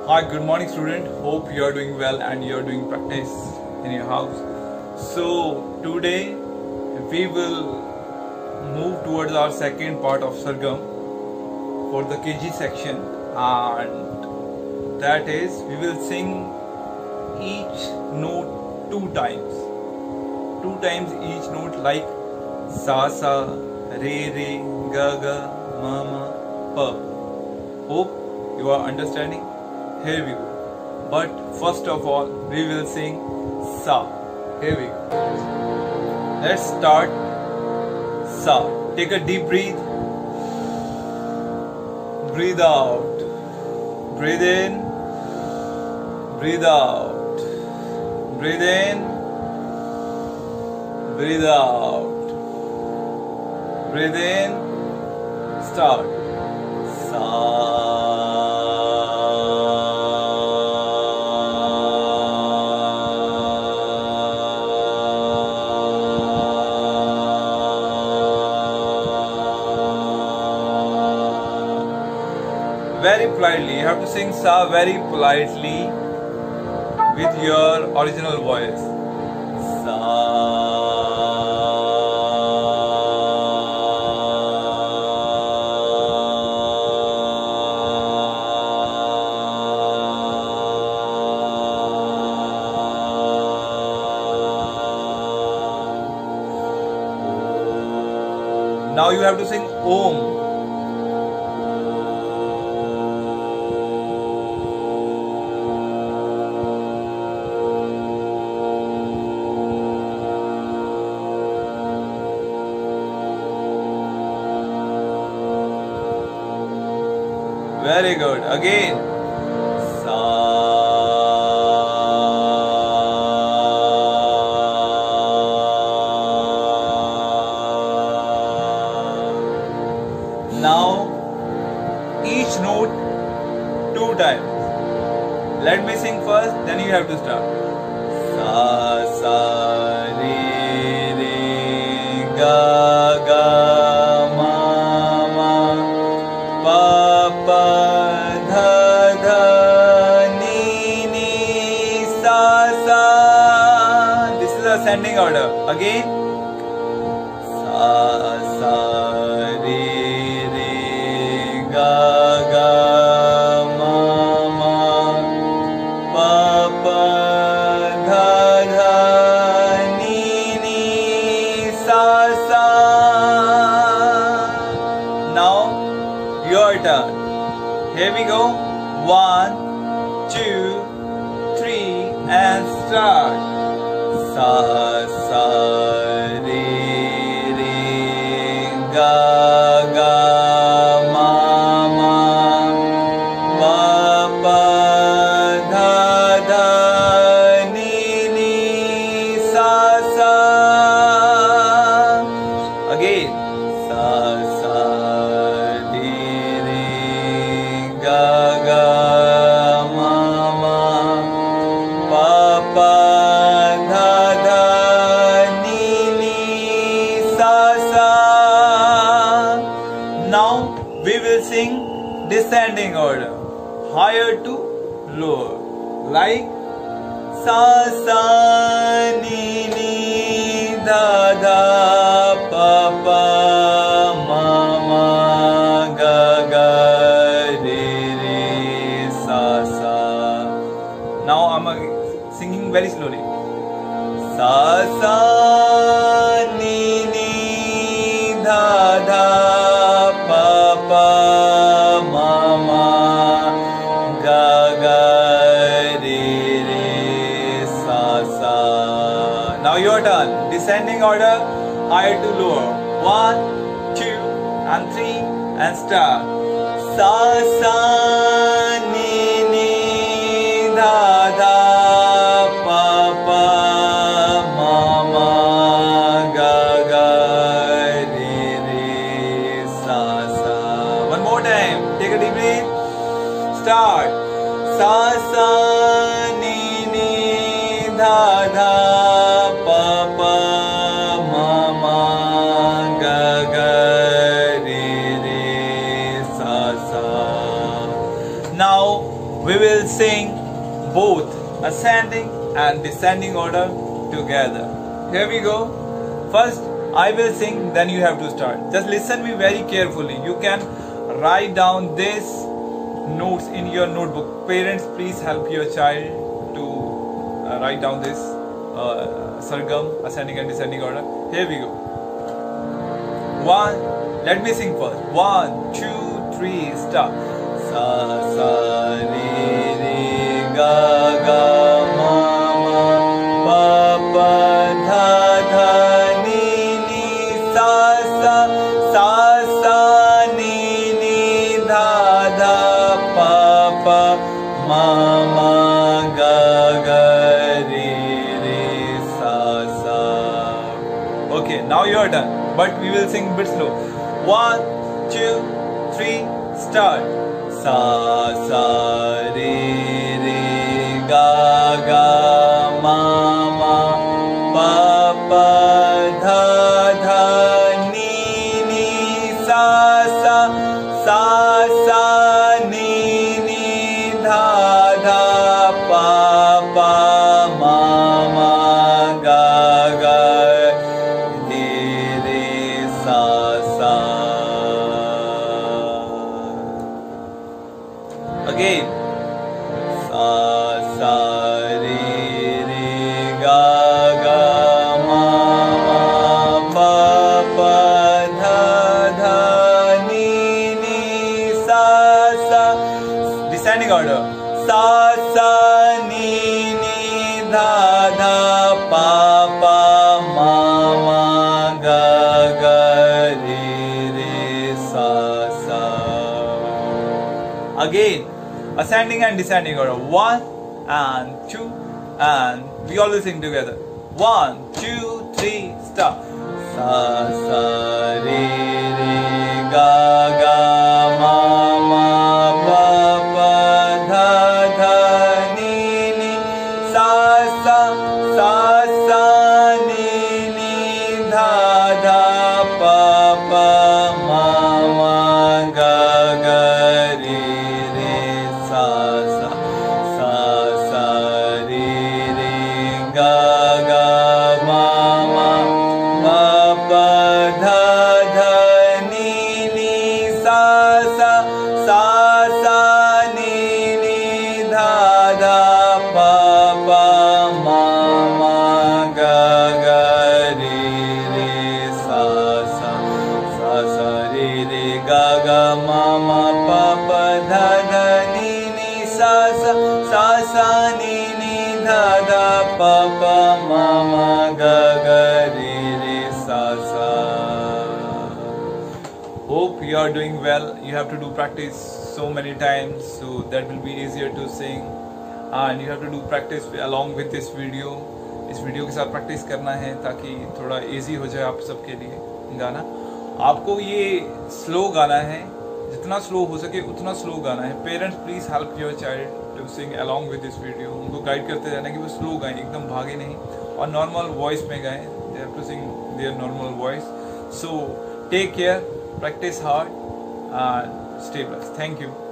Hi, good morning student. Hope you are doing well and you are doing practice in your house. So today we will move towards our second part of Sargam for the KG section, and that is we will sing each note two times. Two times each note, like sa sa, re re, ga ga, ma ma, pa. Hope you are understanding. Here we go. But first of all, we will sing sa. Here we go. Let's start sa. Take a deep breath. Breathe out. Breathe in. Breathe out. Breathe in. Breathe out. Breathe in. Start. Sa. Very politely, you have to sing sa very politely with your original voice. Sa. Now you have to sing Om. Very good. Again. Sa. Now, each note two times. Let me sing first, then you have to start. Sa, sa, re, re, ga, ga, ma, ma, pa, pa, dha, dha, ni, ni, sa, sa. This is ascending order. Again. Sa, sa, re, re, ga, ga, ma, ma, pa, pa, dha, dha, ni, ni, sa, sa. Now your turn. Here we go. 1, 2, 3 and start. Sa, sa, re, re, ga, ga, ma, ma, pa, pa, dha, dha, ni, ni, sa, sa. Again. Sa, sa, re, re, ga, ga, ma, ma, pa, pa, dha, dha, ni, ni, sa, sa. Now we will sing descending order, higher to lower, like sa, sa, ni, ni, dha, dha, pa, pa, ma, ma, ga, ga, re, re, sa, sa. Now I'm singing very slowly. Sa, sa, ni, ni, dha, dha, pa, pa, ma, ma, ga, ga, re, re, sa, sa. Now your turn. Descending order, higher to lower. 1, 2 and 3 and start. Sa, sa, ni, ni, dha, dha, pa, pa, ma, ma, ga, ga, re, re, sa, sa. One more time. Take a deep breath. Start. Sa, sa, ni, ni, dha, dha, pa, pa, ma, ma, ga, ga, re, re, sa, sa. Now we will sing both ascending and descending order together. Here we go. First I will sing, then you have to start. Just listen me very carefully. You can write down this notes in your notebook. Parents, please help your child to write down this sargam, ascending and descending order. Here we go. Let me sing first. 1, 2, 3, start. Sa sa re re ga ga ma ma pa pa dha dha ni ni sa sa sa sa ni ni dha dha pa pa ma ma ga ga re re sa sa. Okay, now you are done, but we will sing a bit slow. 1, 2, 3, start. Sa sa re re ga ga ma ma pa pa dha dha ni ni sa sa sa sa ni ni dha dha pa pa ma ma ga ga re re sa sa. Again, sa sa re re ga ga ma ma pa pa dha dha ni ni sa sa. Descending order. Sa sa ni ni dha dha pa pa ma ma ga ga re re sa sa. Again, ascending and descending order. 1 and 2 and we all will sing together. 1, 2, 3, start. Sa sa re re ga ga ma ma pa pa dha dha ni ni sa sa sa sa ni ni dha dha pa pa ma ma ga ga re re sa sa sa sa re re ga ga ma ma ma pa dha dha ni ni sa sa sa sa ni ni dha dha pa pa ma ma ga ga re re sa sa sa sa re re ga ga ma ma pa pa dha dha ni ni sa sa sa sa ni ni dha dha pa pa ma ma ga ga re re sa sa. Hope you are doing well. You have to do practice so many times, so that will be easier to sing, and you have to do practice along with this video. इस video के साथ practice करना है ताकि थोड़ा easy हो जाए आप सबके लिए गाना. आपको ये स्लो गाना है, जितना स्लो हो सके उतना स्लो गाना है. Parents please help your child to sing along with this video. उनको गाइड करते रहना कि वो स्लो गाएं, एकदम भागे नहीं, और नॉर्मल वॉइस में गाएं. They have to sing their normal voice. So take care, practice hard and stay blessed. Thank you.